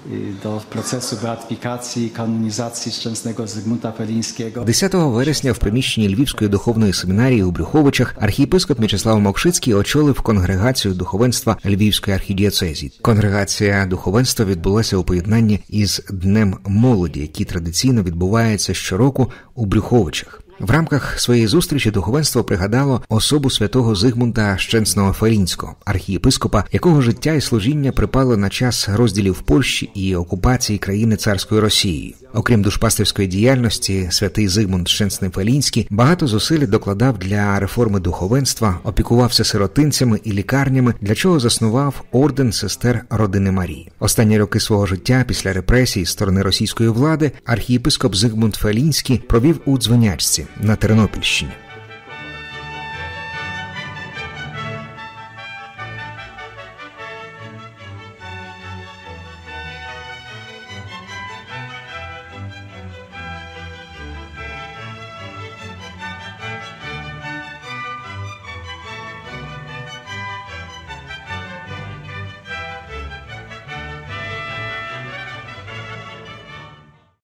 do procesu beatyfikacji i kanonizacji Szczęsnego Zygmunta Fелінського. 10 вересня в приміщенні Львівської духовної семінарії у Брюховичах архієпископ Мячеслав Мокшицький очолив конгрегацію духовенства Львівської архідієцезії. Конгрегація духовенства відбулася у поєднанні із Днем молоді, який традиційно відбувається щороку у Брюховичах. В рамках своєї зустрічі духовенство пригадало особу святого Зигмунта Щенсного Фелінського, архієпископа, якого життя і служіння припало на час розділів Польщі і окупації країни царської Росії. Окрім душпастерської діяльності, святий Зигмунт Щенсний Фелінський багато зусиль докладав для реформи духовенства, опікувався сиротинцями і лікарнями, для чого заснував орден сестер Родини Марії. Останні роки свого життя після репресій з сторони російської влади архієпископ Зигмунт Фелінський провів у Дзвенячці на Тернопільщині.